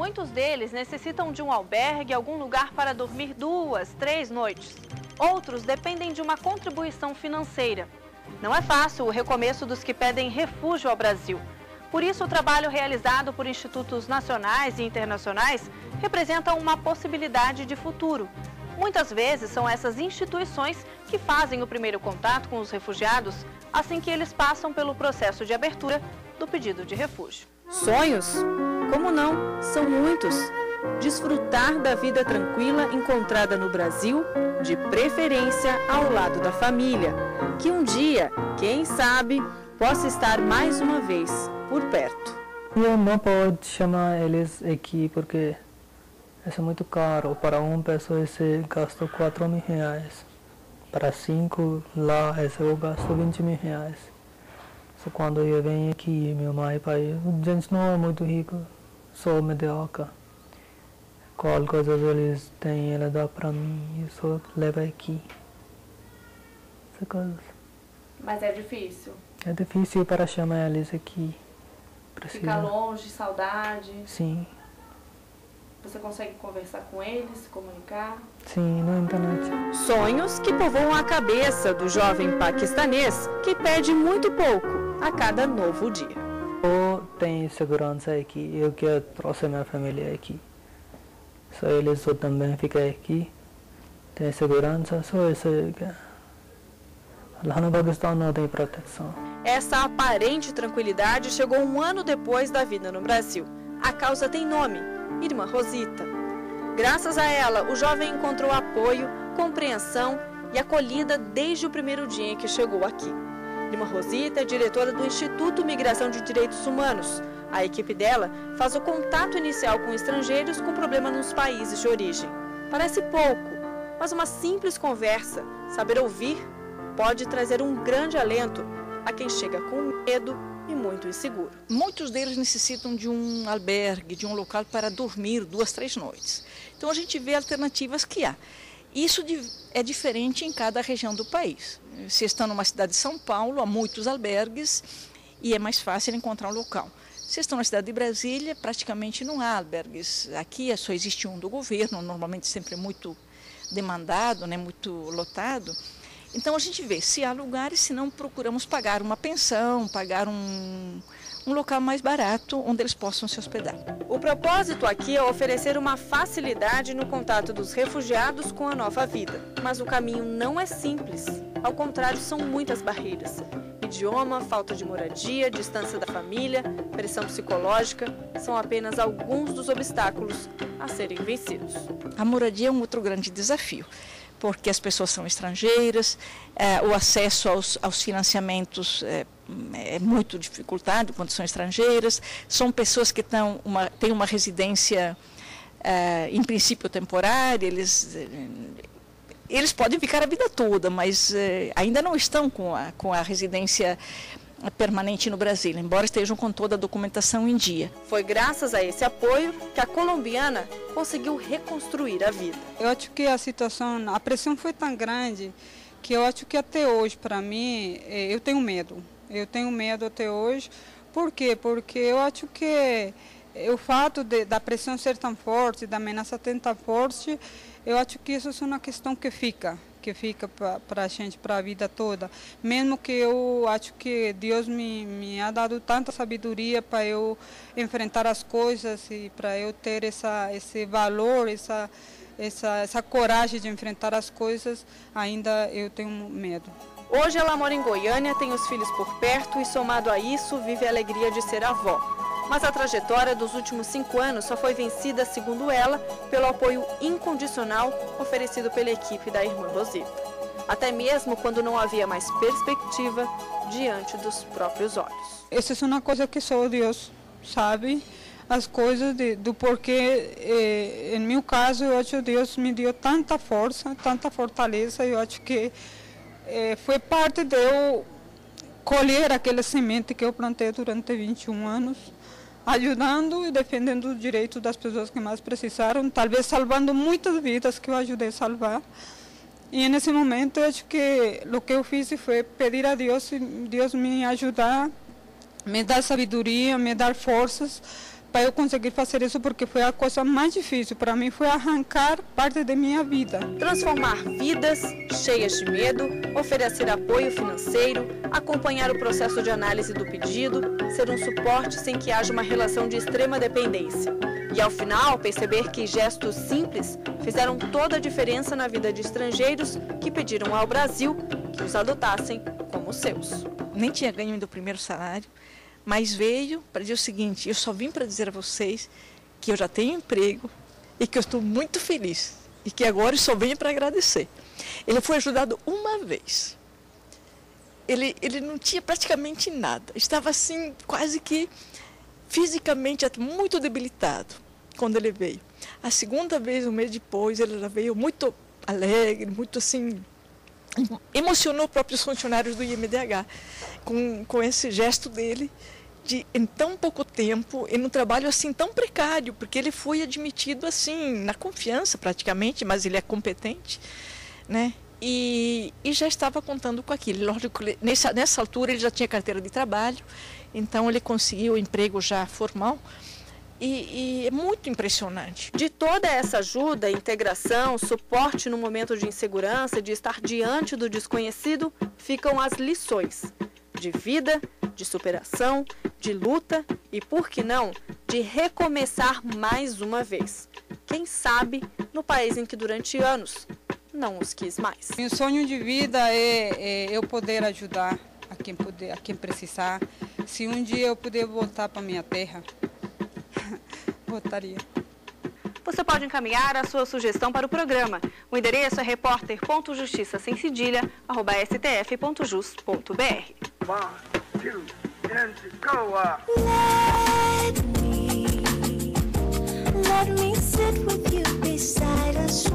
Muitos deles necessitam de um albergue, algum lugar para dormir 2, 3 noites. Outros dependem de uma contribuição financeira. Não é fácil o recomeço dos que pedem refúgio ao Brasil. Por isso, o trabalho realizado por institutos nacionais e internacionais representa uma possibilidade de futuro. Muitas vezes são essas instituições que fazem o primeiro contato com os refugiados assim que eles passam pelo processo de abertura do pedido de refúgio. Sonhos? Como não? São muitos. Desfrutar da vida tranquila encontrada no Brasil, de preferência ao lado da família, que um dia, quem sabe, possa estar mais uma vez por perto. Eu não posso chamar eles aqui porque isso é muito caro. Para uma pessoa você gasta R$4.000. Para 5 lá eu gasto R$20.000. Só quando eu venho aqui, meu mãe e pai, a gente não é muito rico, sou mediocre. Qual coisa eles têm, ela dá para mim, eu só levo aqui. Essa coisa. Mas é difícil? É difícil para chamar eles aqui. Ficar longe, saudade? Sim. Você consegue conversar com eles, se comunicar? Sim, na internet. Sonhos que povoam a cabeça do jovem paquistanês que pede muito pouco a cada novo dia. Eu tenho segurança aqui, eu quero trouxe minha família aqui. Só eles também ficam aqui, tem segurança, só isso. Lá no Paquistão não tem proteção. Essa aparente tranquilidade chegou um ano depois da vida no Brasil. A causa tem nome: Irmã Rosita. Graças a ela, o jovem encontrou apoio, compreensão e acolhida desde o primeiro dia em que chegou aqui. Irmã Rosita é diretora do Instituto Migração de Direitos Humanos. A equipe dela faz o contato inicial com estrangeiros com problema nos países de origem. Parece pouco, mas uma simples conversa, saber ouvir, pode trazer um grande alento a quem chega com medo e muito inseguro. Muitos deles necessitam de um albergue, de um local para dormir 2, 3 noites. Então a gente vê alternativas que há. Isso é diferente em cada região do país. Se estão numa cidade de São Paulo, há muitos albergues e é mais fácil encontrar um local. Se estão na cidade de Brasília, praticamente não há albergues. Aqui só existe um do governo, normalmente sempre muito demandado, né, muito lotado. Então a gente vê se há lugares, se não procuramos pagar uma pensão, pagar um local mais barato onde eles possam se hospedar. O propósito aqui é oferecer uma facilidade no contato dos refugiados com a nova vida. Mas o caminho não é simples. Ao contrário, são muitas barreiras. Idioma, falta de moradia, distância da família, pressão psicológica, são apenas alguns dos obstáculos a serem vencidos. A moradia é um outro grande desafio, porque as pessoas são estrangeiras, o acesso aos financiamentos é muito dificultado quando são estrangeiras, são pessoas que têm uma residência, em princípio, temporária, eles podem ficar a vida toda, mas ainda não estão com a residência permanente no Brasil, embora estejam com toda a documentação em dia. Foi graças a esse apoio que a colombiana conseguiu reconstruir a vida. Eu acho que a pressão foi tão grande que eu acho que até hoje, para mim, eu tenho medo. Eu tenho medo até hoje. Por quê? Porque eu acho que o fato da pressão ser tão forte, da ameaça ser tão forte, eu acho que isso é uma questão que fica para a gente, para a vida toda. Mesmo que eu acho que Deus me ha dado tanta sabedoria para eu enfrentar as coisas e para eu ter esse valor, essa coragem de enfrentar as coisas, ainda eu tenho medo. Hoje ela mora em Goiânia, tem os filhos por perto e, somado a isso, vive a alegria de ser avó. Mas a trajetória dos últimos 5 anos só foi vencida, segundo ela, pelo apoio incondicional oferecido pela equipe da Irmã Rosita. Até mesmo quando não havia mais perspectiva diante dos próprios olhos. Essa é uma coisa que só Deus sabe, as coisas do porquê. Em meu caso, eu acho que Deus me deu tanta força, tanta fortaleza, eu acho que foi parte de eu colher aquela semente que eu plantei durante 21 anos, ajudando e defendendo os direitos das pessoas que mais precisaram, talvez salvando muitas vidas que eu ajudei a salvar. E nesse momento, eu acho que o que eu fiz foi pedir a Deus me ajudar, me dar sabedoria, me dar forças para eu conseguir fazer isso, porque foi a coisa mais difícil para mim, foi arrancar parte da minha vida. Transformar vidas cheias de medo, oferecer apoio financeiro, acompanhar o processo de análise do pedido, ser um suporte sem que haja uma relação de extrema dependência. E ao final, perceber que gestos simples fizeram toda a diferença na vida de estrangeiros que pediram ao Brasil que os adotassem como seus. Nem tinha ganho ainda o primeiro salário, mas veio para dizer o seguinte: eu só vim para dizer a vocês que eu já tenho emprego e que eu estou muito feliz e que agora eu só venho para agradecer. Ele foi ajudado uma vez. Ele não tinha praticamente nada, estava assim quase que fisicamente muito debilitado quando ele veio. A segunda vez, um mês depois, ele já veio muito alegre, muito assim, emocionou próprios funcionários do IMDH com esse gesto dele de, em tão pouco tempo, e num trabalho assim tão precário, porque ele foi admitido assim, na confiança praticamente, mas ele é competente, né? E já estava contando com aquilo. Lógico, nessa altura ele já tinha carteira de trabalho, então ele conseguiu o emprego já formal. E é muito impressionante. De toda essa ajuda, integração, suporte no momento de insegurança, de estar diante do desconhecido, ficam as lições de vida, de superação, de luta e, por que não, de recomeçar mais uma vez. Quem sabe no país em que durante anos não os quis mais. Meu sonho de vida é eu poder ajudar a quem precisar. Se um dia eu puder voltar para minha terra, votaria. Você pode encaminhar a sua sugestão para o programa. O endereço é repórter.justiça-sem-cedilha@stf.jus.br. 1, 2, and go! Let me sit with you beside us.